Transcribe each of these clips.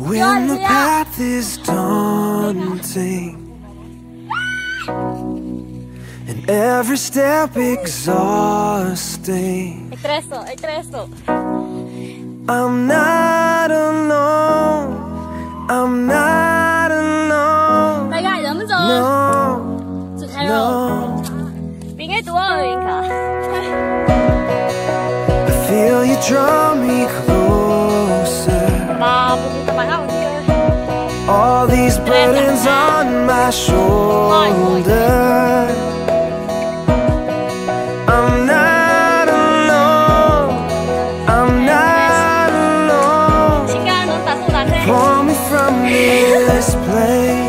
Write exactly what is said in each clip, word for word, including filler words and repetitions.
When the path is daunting and every step exhausting, I'm not alone, I'm not alone. No, no. I feel you draw me closer. All these burdens on my shoulder. I'm not alone, I'm not alone. Pull me from this place.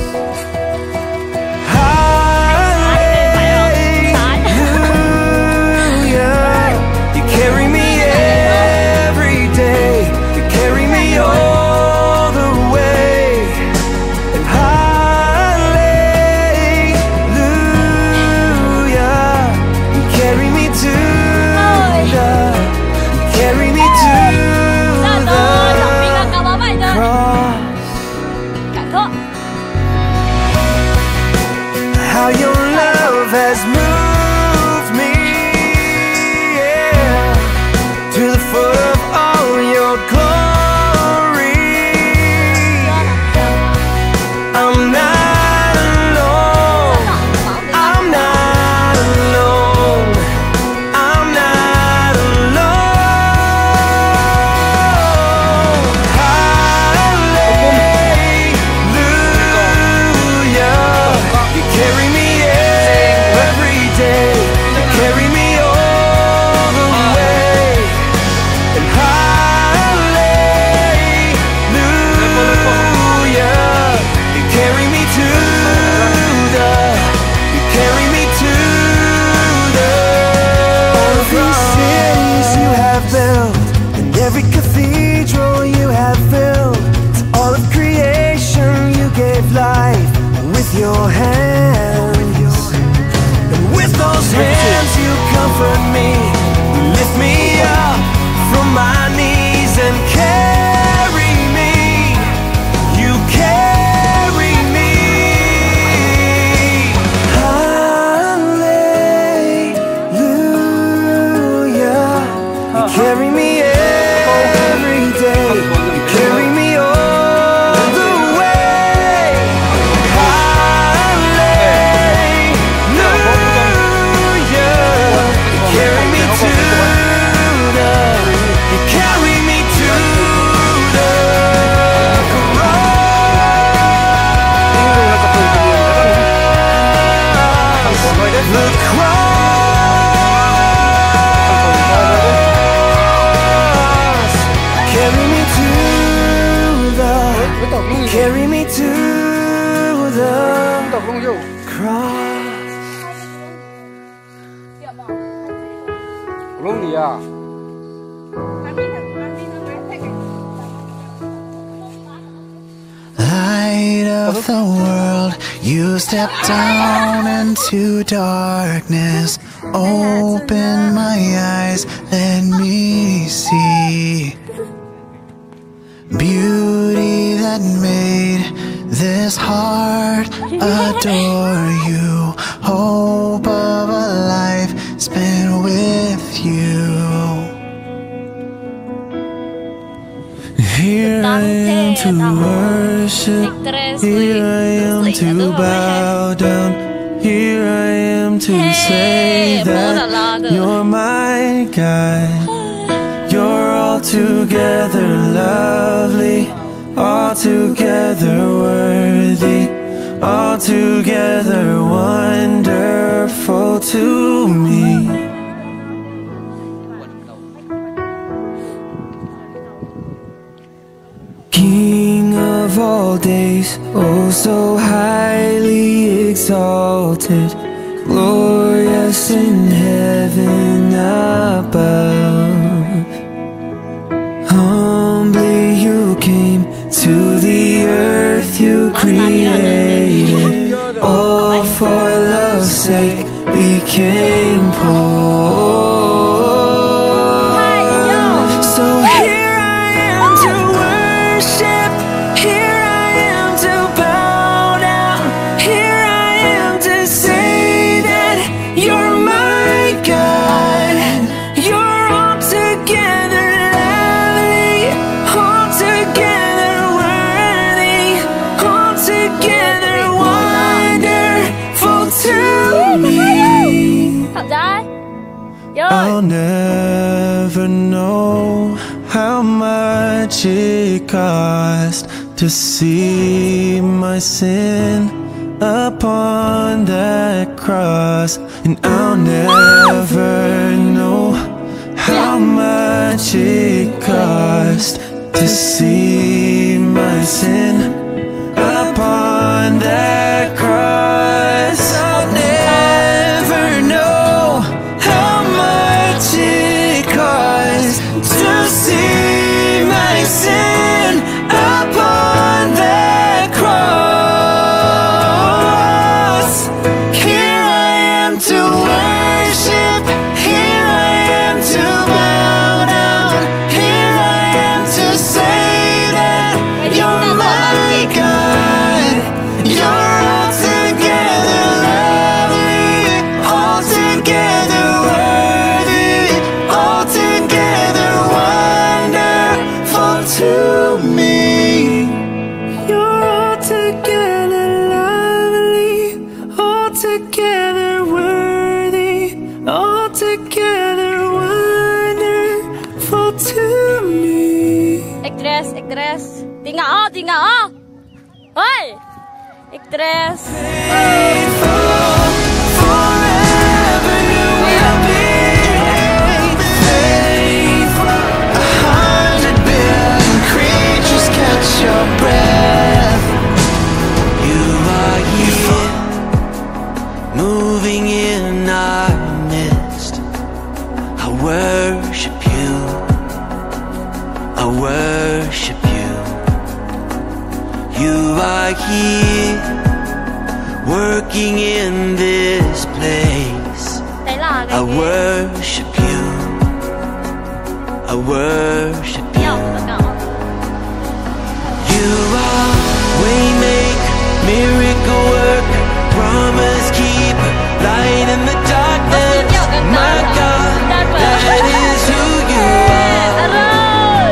How your love has moved me, yeah, to the foot of all your glory. I'm not alone, I'm not alone, I'm not alone. Hallelujah, you carry me every day, you carry me all the way. And hallelujah, you carry me to the, you carry me to the all of these cities you have built, and every cathedral you have filled. To all of creation you gave life with your hands. With those hands you comfort me, you lift me up from my knees and carry me, you carry me. Hallelujah, you carry me every day, you carry me all the way. Carry me to the cross. Light of the world, you step down into darkness. Open my eyes, let me see beauty that made this heart adore you. Hope of a life spent with you. Here I am to worship, here I am to bow down, here I am to say that you're my God. You're altogether lovely, altogether worthy, altogether wonderful to me. King of all days, oh so highly exalted, glorious in heaven above. Humbly you came to the earth you created, all for love's sake became poor. So here I am to worship, I'll never know how much it cost to see my sin upon that cross. And I'll never know how much it cost to see my sin upon that cross. I'll never know how much it cost to see my sin upon that cross. Here I am to worship, here I am to bow down, here I am to say that you're my God. You're altogether lovely, altogether worthy, altogether wonderful to me. You're altogether lovely, altogether worthy, altogether wonderful to me. Ik dress, ik dress. Tinggal oh, tinggal oh. Hoi. Ik dress. Faithful forever you will be. Faithful, a hundred billion creatures catch your breath. You are here, moving in our midst. I worship you, I worship you. You are here, working in this place. I worship you, I worship you. You are waymaker, miracle worker, promise keeper, light in the darkness. My God, that is who you are.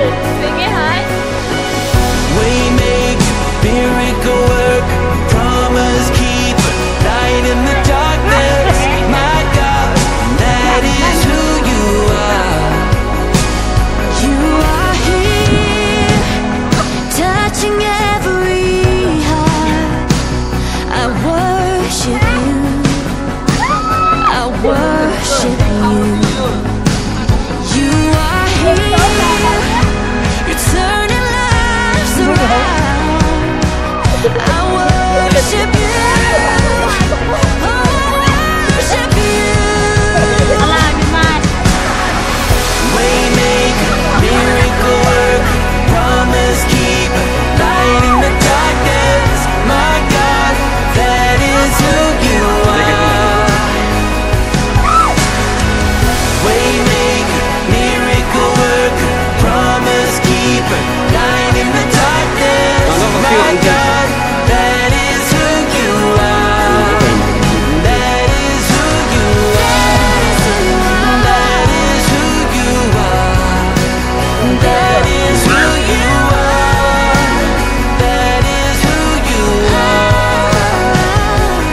Waymaker, miracle worker, promise keeper, light in the darkness. My God, that is who you are. You are here, touching every heart. I worship you, I worship you. You are here, you're turning lives around. I worship you, oh, I worship you. Waymaker, miracle worker, promise keeper, light in the darkness. My God, that is who you are. Waymaker, miracle worker, promise keeper, light in the darkness. My God, that is who you are. That is who you are. That is who you are. That is who you are. That is who you are.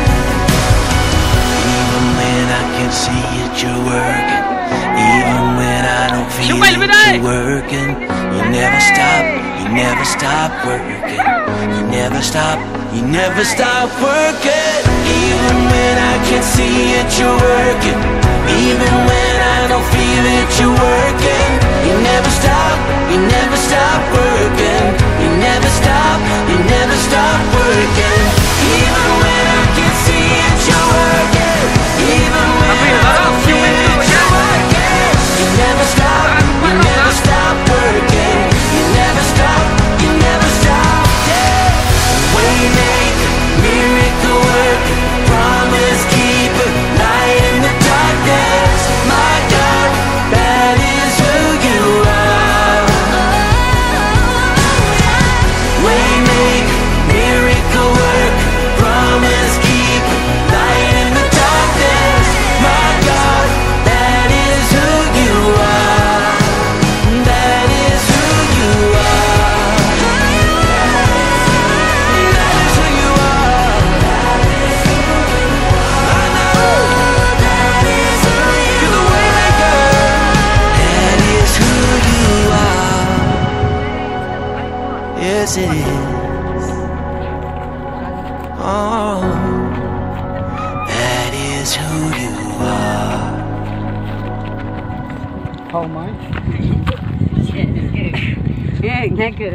Even when I can see it, you're working. Even when I don't feel it, you're working. You never stop, you never stop working. You never stop, you never stop working. Even when I can't see it, you're working. Even when I don't feel it, you're working. You never stop, you never stop working. You never stop, you never stop working. Even when I can't see it, you're working. Even when I don't feel it, you're working. You never stop, you never stop working. You never stop, you never stop, yeah. Waymaker, miracle worker, promise keeper, light in the darkness. My God, that is who you are. Waymaker, miracle worker, promise yes it is. Oh, that is who you are. How much? Yeah, naked.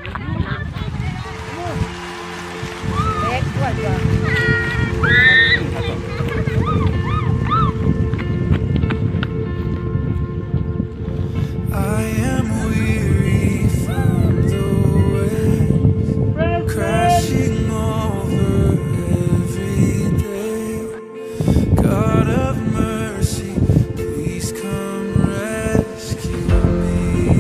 I am weary from the waves crashing over every day. God of mercy, please come rescue me.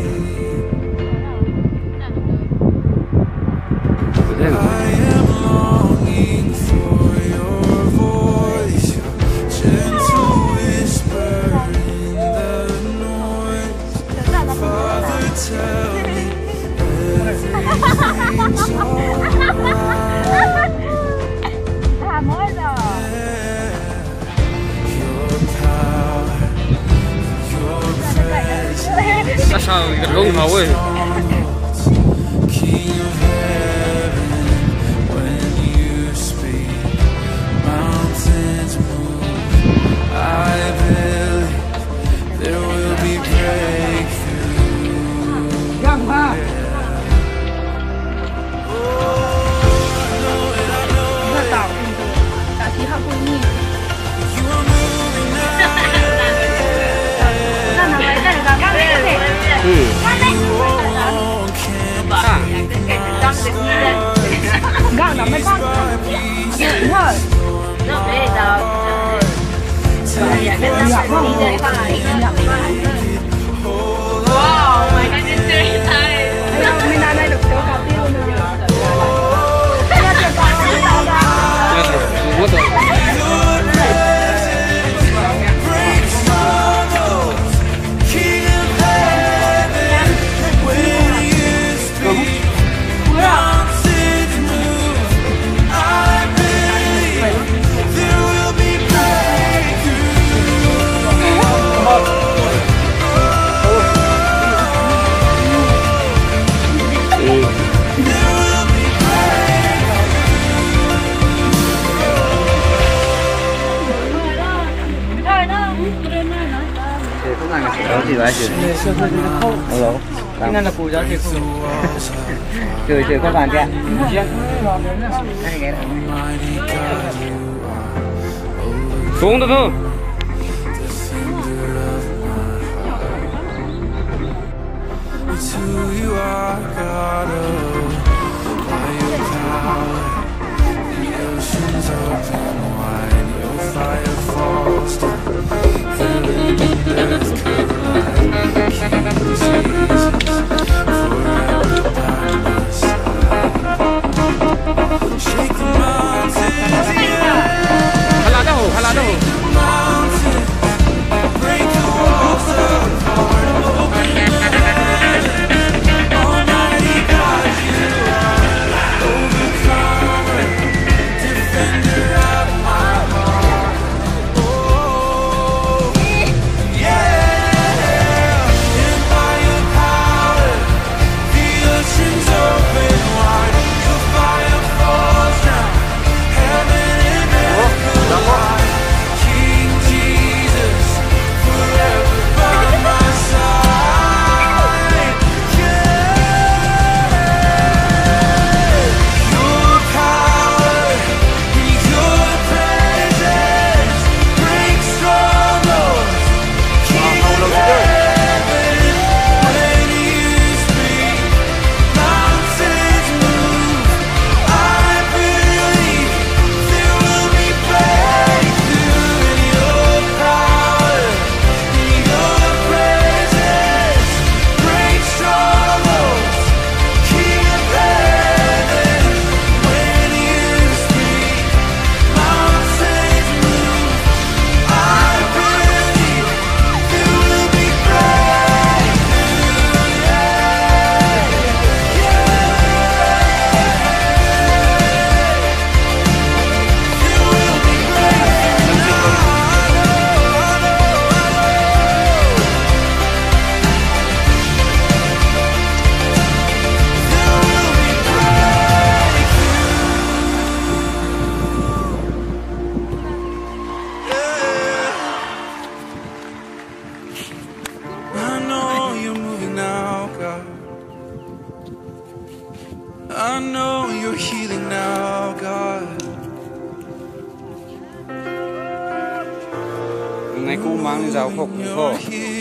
I am longing for your voice, your gentle whisper in the noise. Father, tell me everything's alright. Your power, your presence. Tại sao cái lông máu ấy? King of heaven, when you speak, mountains move. I believe there will be breakthrough. You are moving now. Oh, can't Cái này là củ giáo thì không. Trừ trừ các bạn kia. Xuống được không? It's who you are, God of by your power. The oceans open wide, your fire falls down. Heaven and earth collide. King Jesus, forever by my side. Shake the mountains, yeah. Hala đâu, hala đâu. Shake the mountains, break the walls apart, open the heaven. I know you're healing now, God. Ngày cô mang đi rào khóc khổ.